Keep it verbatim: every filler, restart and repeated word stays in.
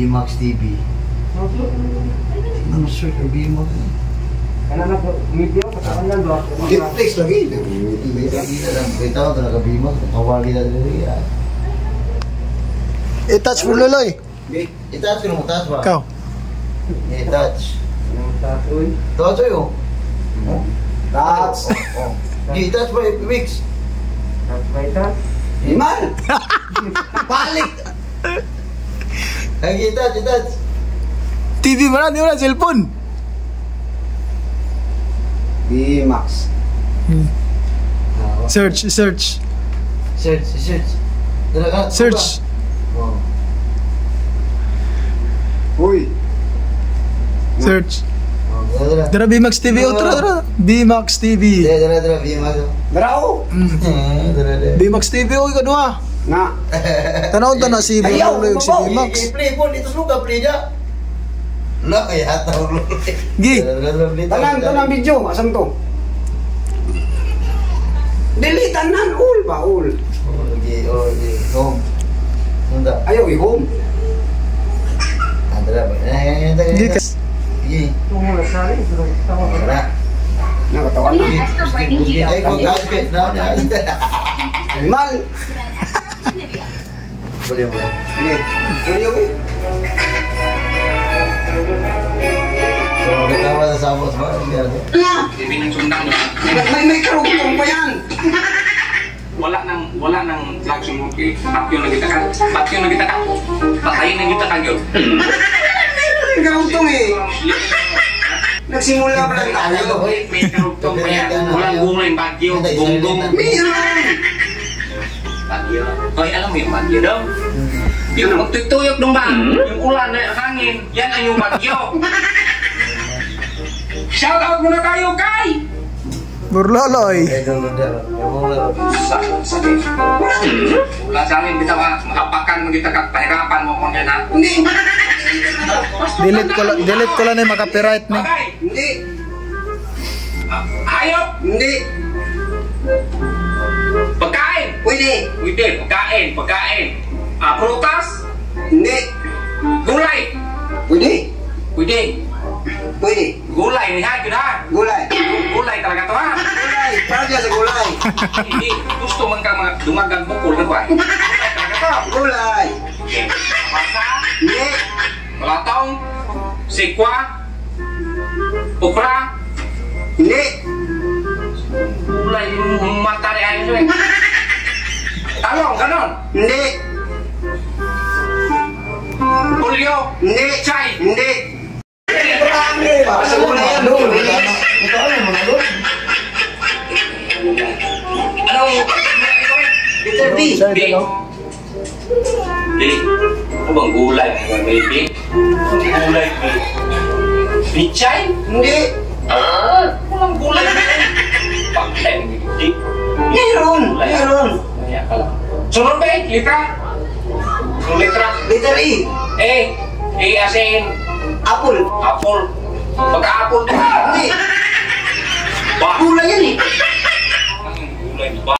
B-Max T V. Ano sir, B-Max? Karena nak video katakan dan dua. Netflix lagi. Lagi na lang. Kita ko talaga B-Max. Kawali na rin yan. I-touch mo Loloy. I-touch ko nung touch ba? Ikaw. I-touch. Satu. Touch sa'yo. Touch. I-touch ba? I-mix. Touch by touch. Iman! Balik! Lagi i-touch, i-touch. T V mo na, di mo na, cellphone. B-Max. Hmm. Search, search. Search, search. Talaga. Search. Oh. Uy. Search. Oh, dala. Dara B-Max T V, oh, dara, dara. B-Max T V. Dala, dala, dala. B-Max. Bravo. Dala, dala. B-Max T V, oh, ikaw doon. Nga. Tanaw ta na si Ayaw, Loloy si babaw. B-Max. I-play po. Dito suka, play niya. Lah, kaya tawag lo. Gi. Tanan, tanan video. Asam to? Delete tanan. All ba? All. Oh, lagi, oh, lagi. Home. Sunda. Ayaw i-home. Andra ba? Eh, eh, Gi. eh. Gi. Tunggu na sari. Sudah tawa ka na. Wala. Nakatawa na. Ay, kung gasket na niya. Mal. Boleh, boleh. Ini. Ini oke. So, ketawa sa sabos ba? Biar to. Ibig ng sundang na. May may karugtong pa yan. Wala nang wala nang flag sumuki. Bakyo na kita kan. Bakyo na kita kan. Patayin na kita kan yun. May karugtong eh. Nagsimula pa lang tayo. May karugtong pa yan. Walang bunga yung bagyo. Gunggong. Mayroon. Bagyo. Oy, alam mo yung bagyo daw? Yung magtutuyok dong ba? Yung ulan na hangin. Yan ang yung bagyo. Shout out muna tayo kay! Burloloy. Eh, dulu dah. Ya boleh. Sa sa ulan sa amin kita makapakan mo kita kahirapan mo kung yan ha. Hindi. Delete ko lang, delete ko lang na maka-copyright ni. Okay. Hindi. Hayop! Hindi. Pagkain! Pwede. Pwede, pagkain, pagkain. Ah, prutas? Hindi. Gulay! Pwede. Pwede. Pwede. Gulay, ni ha, yun ha. Gulay. Gulay talaga to ha. Gulay. Para dyan sa gulay. Hindi, gusto man ka mga dumagang bukol na ba? Gulay talaga to. Gulay. Masa, Hindi. pelatong, sikwa, okra, Hindi. gulay, matari ayos eh. Talong, ganon. Hindi. Pulyo, Hindi. chay. Hindi. Para sa gulay yan. no? Ito ano mga lo? Anong, Letter B. B. B. Ano bang gulay? Baby? Gulay B. Bichay? Hindi. Ah, walang gulay B. Pagkain ng hindi. Meron. Meron. Sunod ba eh? Litra? Sunod litra? Letter E. Eh, eh as in, Apple. apple. Pagka-apple to. Hindi. Ba? Gulay yan eh. Gulay ba?